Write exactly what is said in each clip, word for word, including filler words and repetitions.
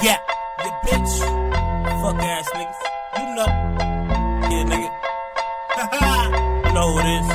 Yeah, you bitch. Fuck ass niggas. You know. Yeah, nigga. You know who it is.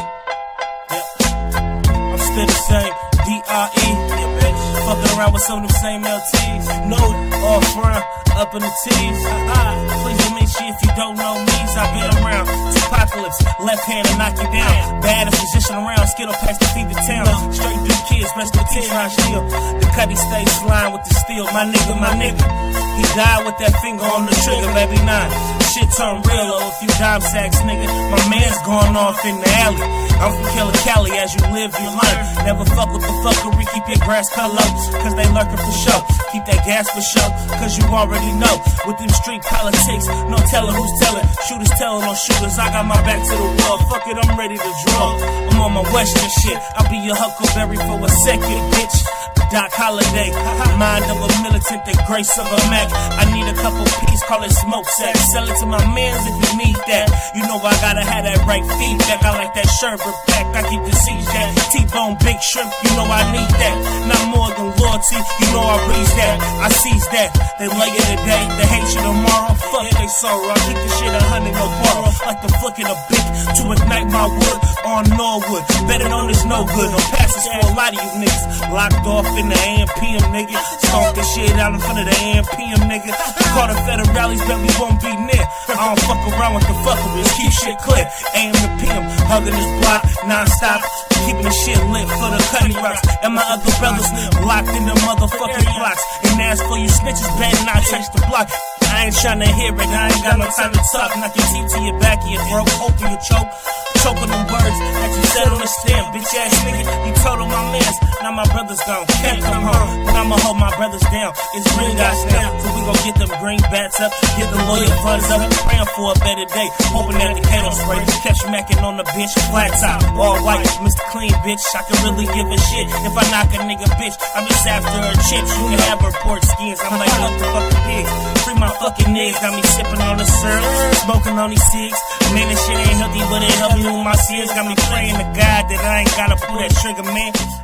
Yeah. I'm still the same. D R E. Yeah, bitch. Fucking around with some of the same L Ts. Know it. All front. Up in the T's. Please let me see if you don't know me. I've been around. Apocalypse. Left hand and knock you down. Baddest physician around. Skittle past the feet of town. Straight through kids. Best with ten round shield. The cutty stays slime with the steel. My nigga, my nigga. He died with that finger on the trigger, baby nine. Shit turned real, oh, a few dime sacks, nigga. My man's going off in the alley. I'm from Killer Cali, as you live, you learn. Never fuck with the fuckery, keep your grass cut low, cause they lurking for show. Keep that gas for show, cause you already know. With them street politics, no telling who's telling. Shooters telling on shooters, I got my back to the wall. Fuck it, I'm ready to draw. I'm on my western shit, I'll be your Huckleberry for a second, bitch. Doc Holiday, mind of a militant, the grace of a Mac. I need a couple pieces, call it smoke sack. Sell it to my mans if you need that. You know I gotta have that right feedback. I like that sherbet back, I keep the seeds that. T-bone, big shrimp, you know I need that. Not more than loyalty, you know I breeze that. I seize that. They lay it today, they hate you tomorrow. Fuck they sorrow, I keep the shit a hundred, no borrow. Like the flicking a bic to ignite my wood on Norwood. Better known as no good, no passes for a lot of you niggas. Locked off in the A M P M, nigga. Stomp this shit out in front of the A M P M, nigga. Call the federal rallies, bet we won't be near. I don't fuck around with the fuckers, keep shit clear. A M to P M, hugging this block, non-stop. Keeping the shit lit for the cutty rocks. And my other brothers locked in the motherfucking blocks. And as for you snitches, better not touch the block. I ain't tryna hear it, I ain't got no time to talk. Knock your teeth to your back, you broke, hoping you choke. Choking them words that you said on the stand, bitch ass nigga. You told on my mans, now my brothers gone, can't come home. But I'ma hold my brothers down, it's green guys now. So we gon' get them green bats up, get the lawyer funds up. Praying for a better day, hoping that the K don't spray. Catch you macking on the bench, flat top, all white, Mister Clean, bitch. I can really give a shit if I knock a nigga, bitch. I'm just after her chips, you can have her port skins. I'm like, what the fucking pigs? Free my fucking niggas, got me sipping on the syrup, smoking on these cigs. Man, this shit ain't healthy, but it helped me with my sins. Got me praying to God that I ain't gotta pull that trigger, man.